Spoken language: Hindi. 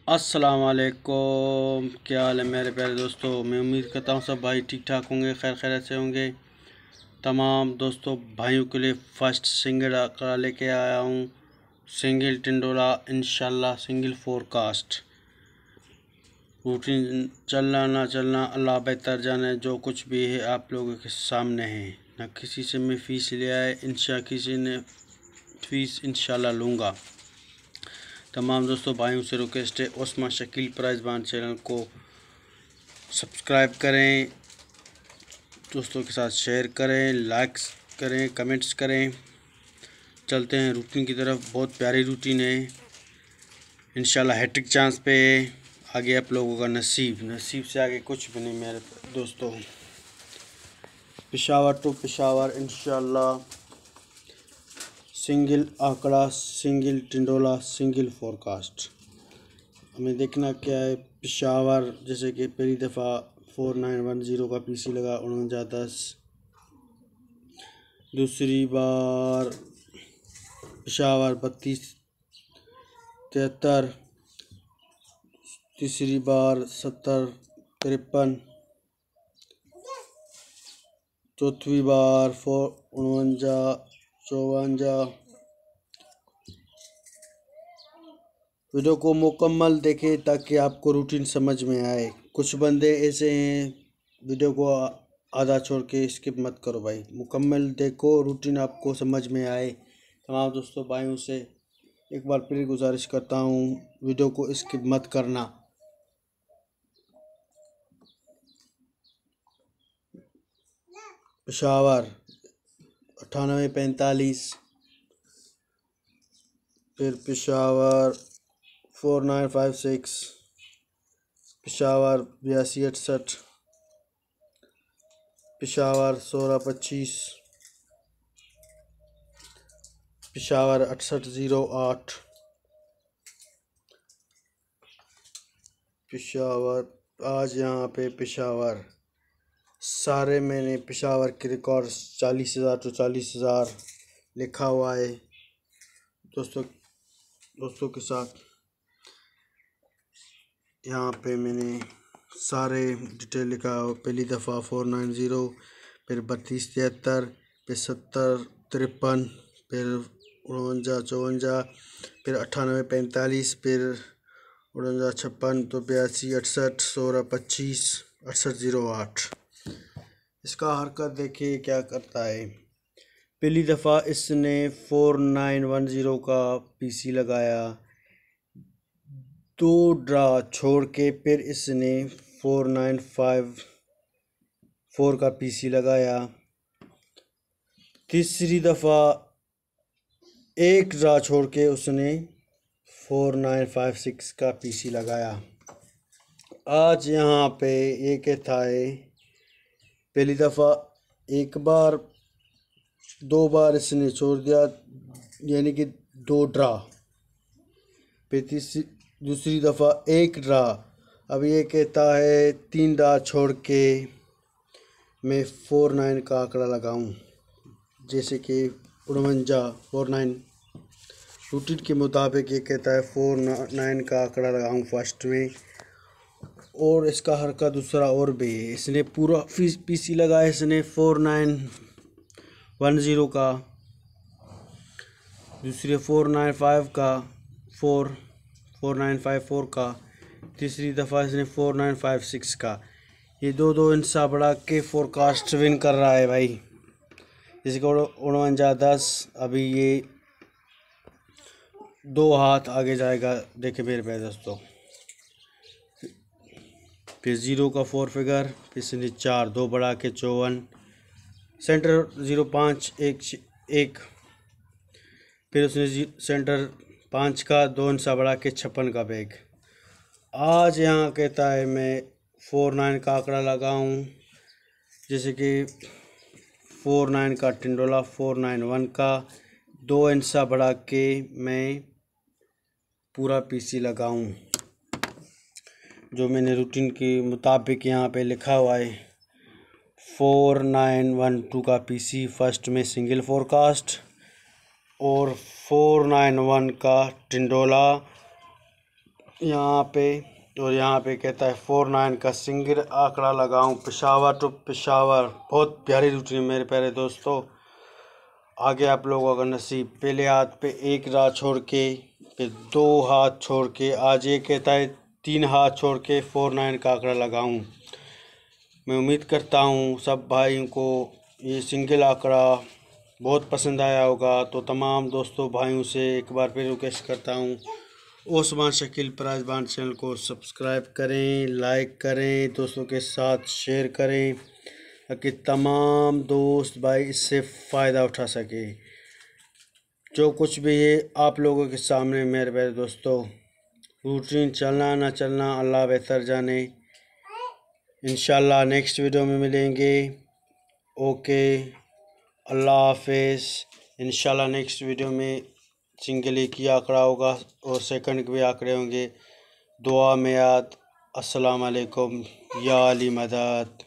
अस्सलाम वालेकुम। क्या हाल है मेरे प्यारे दोस्तों। मैं उम्मीद करता हूँ सब भाई ठीक ठाक होंगे, खैर खैरियत से होंगे। तमाम दोस्तों भाइयों के लिए फर्स्ट सिंगल आंकड़ा लेके आया हूँ। सिंगल टिंडोला इंशाल्लाह, सिंगल फोरकास्ट। रूटीन चलना ना चलना अल्लाह बेहतर जाने। जो कुछ भी है आप लोगों के सामने है। ना किसी से मैं फ़ीस लिया है, किसी ने फ़ीस इंशाल्लाह लूँगा। तमाम दोस्तों भाइयों से रिक्वेस्ट है, Osman Shakeel prize bond channel को सब्सक्राइब करें, दोस्तों के साथ शेयर करें, लाइक्स करें, कमेंट्स करें। चलते हैं रूटीन की तरफ। बहुत प्यारी रूटीन है, इंशाल्लाह हैट्रिक चांस पे है। आगे आप लोगों का नसीब से आगे कुछ भी नहीं मेरे दोस्तों। पेशावर टू पेशावर इंशाल्लाह सिंगल आंकड़ा, सिंगल टिंडोला, सिंगल फोरकास्ट। हमें देखना क्या है। पेशावर जैसे कि पहली दफ़ा 4910 का पीसी लगा 4910। दूसरी बार पेशावर 3273। तीसरी बार 7053। चौथी बार 4954। वीडियो को मुकम्मल देखें ताकि आपको रूटीन समझ में आए। कुछ बंदे ऐसे हैं वीडियो को आधा छोड़ के स्किप मत करो भाई, मुकम्मल देखो, रूटीन आपको समझ में आए। तमाम दोस्तों भाइयों से एक बार फिर गुजारिश करता हूँ, वीडियो को स्किप मत करना। पेशावर 9845। फिर पेशावर 4956। पेशावर 8268। पेशावर 1625। पेशावर 6808। पेशावर आज यहाँ पे पेशावर सारे मैंने पेशावर के रिकॉर्ड 40,000 to 40,000 लिखा हुआ है दोस्तों के साथ। यहाँ पे मैंने सारे डिटेल लिखा हो। पहली दफ़ा 490, फिर 3273, फिर 7053, फिर 4954, फिर 9845, फिर 4956, तो 8268, 1625, 6808। इसका हरकत देखिए क्या करता है। पहली दफ़ा इसने 4910 का पीसी लगाया, 2 ड्रा छोड़ के फिर इसने 4954 का पीसी लगाया। तीसरी दफ़ा 1 ड्रा छोड़ के उसने 4956 का पीसी लगाया। आज यहाँ पे ये कहता है पहली दफ़ा 1 बार 2 बार इसने छोड़ दिया, यानी कि 2 ड्रा। फिर दूसरी दफ़ा 1 ड्रा। अब ये कहता है 3 ड्रा छोड़ के मैं 49 का आंकड़ा लगाऊं, जैसे कि 49 रूटीन के मुताबिक ये कहता है 49 का आंकड़ा लगाऊं फर्स्ट में। और इसका हरकत दूसरा और भी है। इसने पूरा पीसी लगाया, इसने 4910 का, दूसरे 495 का, 4954 का, तीसरी दफ़ा इसने 4956 का। ये दो इंसा बढ़ा के फोरकास्ट विन कर रहा है भाई। जैसे कि 4910 अभी ये 2 हाथ आगे जाएगा, देखे मेरे प्यारे दोस्तों। फिर 0 का 4 फिगर, फिर इसने 4 2 बढ़ा के 54, सेंटर 05 1 फिर उसने सेंटर 5 का 2 इंसा बढ़ा के 56 का बैग। आज यहाँ कहता है मैं 49 का आंकड़ा लगाऊं, जैसे कि 49 का टिंडोला, 491 का 2 इंसा बढ़ा के मैं पूरा पीसी लगाऊं, जो मैंने रूटीन के मुताबिक यहाँ पे लिखा हुआ है। 4912 का पीसी फर्स्ट में सिंगल फोरकास्ट और 491 का टिंडोला यहाँ पे, और यहाँ पे कहता है 49 का सिंगल आंकड़ा लगाऊं, पेशावर टू पेशावर। बहुत प्यारी रूटीन मेरे प्यारे दोस्तों। आगे आप लोगों का नसीब। पहले हाथ पे एक राह छोड़ के, फिर 2 हाथ छोड़ के, आज ये कहता है 3 हाथ छोड़ के 49 का आंकड़ा लगाऊं। मैं उम्मीद करता हूँ सब भाइयों को ये सिंगल आंकड़ा बहुत पसंद आया होगा। तो तमाम दोस्तों भाइयों से एक बार फिर रिक्वेस्ट करता हूँ, ओस्मान शकील प्राइज़बान चैनल को सब्सक्राइब करें, लाइक करें, दोस्तों के साथ शेयर करें ताकि तमाम दोस्त भाई इससे फ़ायदा उठा सके। जो कुछ भी है आप लोगों के सामने मेरे प्यारे दोस्तों, रूटीन चलना ना चलना अल्लाह बेहतर जाने। इंशाल्लाह नेक्स्ट वीडियो में मिलेंगे। ओके, अल्लाह हाफिज़। इंशाल्लाह नेक्स्ट वीडियो में सिंगल एक ही आंकड़ा होगा और सेकंड के भी आंकड़े होंगे। दुआ में याद। अस्सलाम वालेकुम या अली मदद।